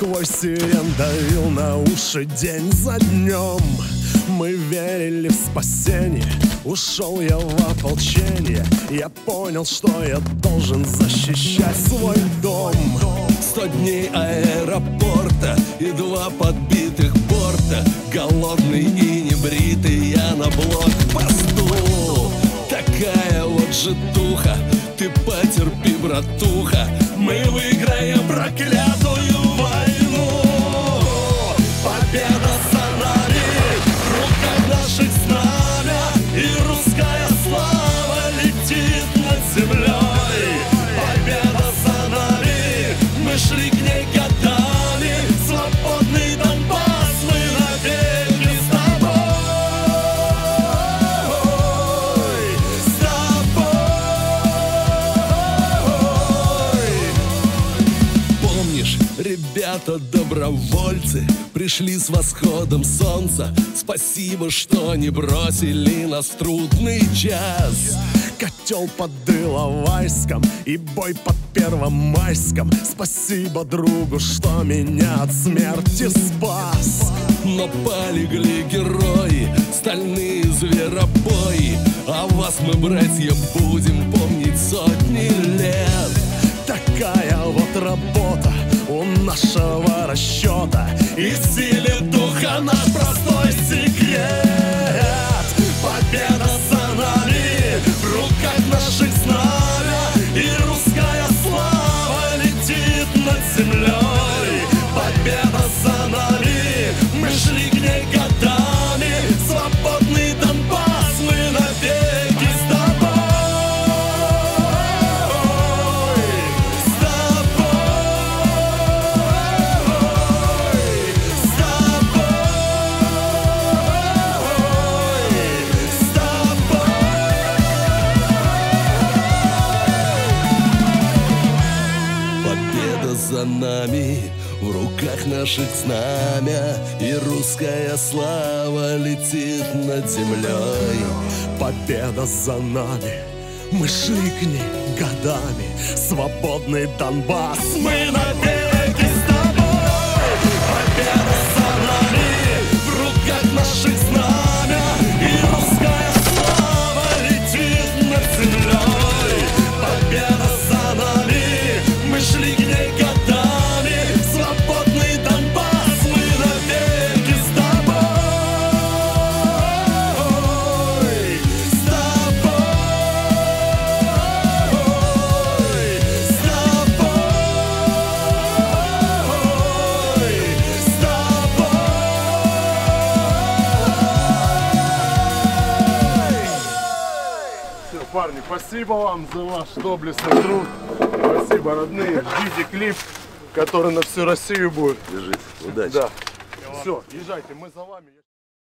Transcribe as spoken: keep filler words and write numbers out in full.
вой сирен давил на уши день за днем. Мы верили в спасение, ушел я в ополчение. Я понял, что я должен защищать свой дом. Сто дней аэропорта и два подбитых борта. Голодный и небритый я на блокпосту. Такая вот житуха, ты потерпи, братуха. Мы выиграем проклятую войну. Победа за нами, в руках наших знамя, и русская слава летит над землей. Победа за нами, мы шли к ней годами. Свободный Донбасс, мы навеки с тобой. С тобой. Помнишь, ребята добровольцы пришли с восходом солнца. Спасибо, что не бросили нас в трудный час. Котел под Иловайском и бой под Первомайском. Спасибо другу, что меня от смерти спас. Но полегли герои, стальные зверобои. А вас мы, братья, будем помнить сотни лет. Такая вот работа у нашего расчета, и в силе духа наш простой секрет. Победа за нами, в руках наших знамя, и русская слава летит над землей. Победа за нами, мы шли к ней годами. Свободный Донбасс, мы навеки с тобой. С тобой. С тобой. Победа за нами, в руках наших знамя, и русская слава летит над землей. Победа за нами, мы шли к ней годами. Свободный Донбасс, мы навеки с тобой. Победа за нами, в руках наших знамя, и русская слава летит над землей. Победа за нами, мы шли к ней годами. Свободный Донбасс, мы навеки с тобой. С тобой. С тобой. С тобой. Все, парни, спасибо вам за ваш доблестный труд. Спасибо, родные. Ждите клип, который на всю Россию будет. Держись. Удачи. Да. Все, езжайте, мы за вами.